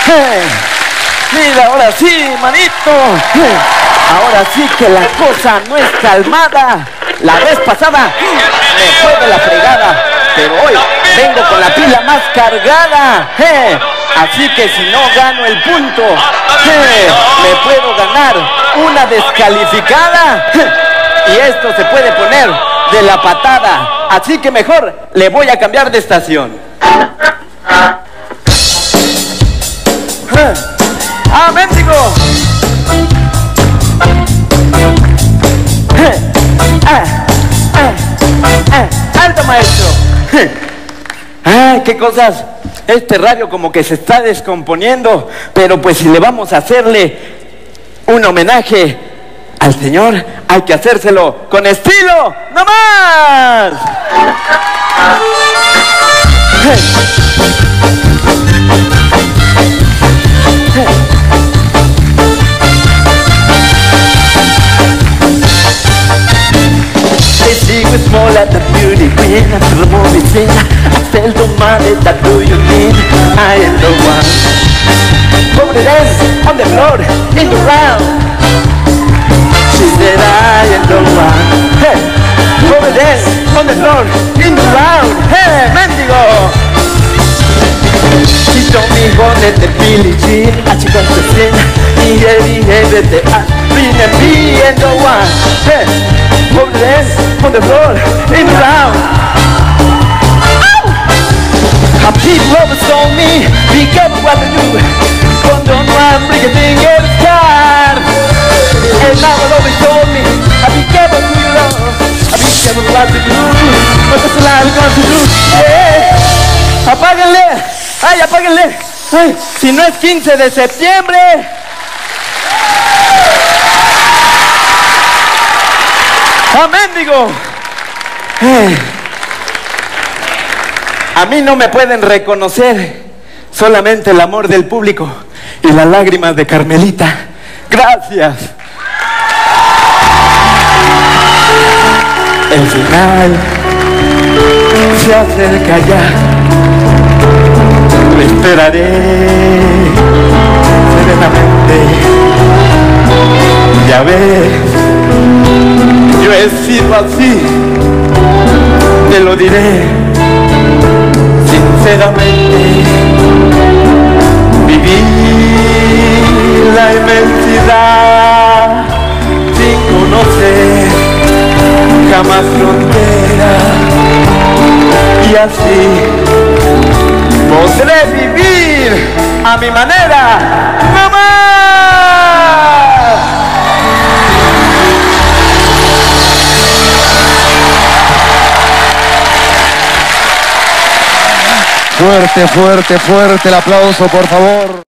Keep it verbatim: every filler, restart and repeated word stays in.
Hey. Mira, ahora sí, manito. Hey. Ahora sí que la cosa no es calmada. La vez pasada me fue de la fregada, pero hoy vengo con la pila más cargada. Hey. Así que si no gano el punto, hey, me puedo ganar una descalificada. Y esto se puede poner de la patada. Así que mejor le voy a cambiar de estación. ¡Ah, mendigo! ¡Ah, ah, ah! ¡Alto, maestro! ¡Ay, qué cosas! Este radio como que se está descomponiendo, pero pues si le vamos a hacerle un homenaje al señor, hay que hacérselo con estilo, ¡no más! They see we small at the beauty queen, after the movie scene, I tell the money that do you mean, I am the one. Over the dance, on the floor, in the round. She said I am the one. Hey, over there, on the floor, in the round. Hey, mendigo. She told me wanted the Billie Jean, and she got the sin. Y every I've been and being the one. Hey, over there, on the floor, in the round. How people always told me, be careful what to do. Cuando no hambre que tenga el car. And now it always told me, I be careful who you love, I be careful what to do, what does the life going to do, yeah. Apáguenle, ay, apáguenle, ay, si no es quince de septiembre. ¡Ah, mendigo! Eh. A mí no me pueden reconocer, solamente el amor del público y las lágrimas de Carmelita. Gracias. El final se acerca ya. Lo esperaré serenamente. Ya ves, yo he sido así, te lo diré sinceramente. Viví la inmensidad sin conocer jamás frontera, y así podré vivir a mi manera. ¡No más! Fuerte, fuerte, fuerte el aplauso, por favor.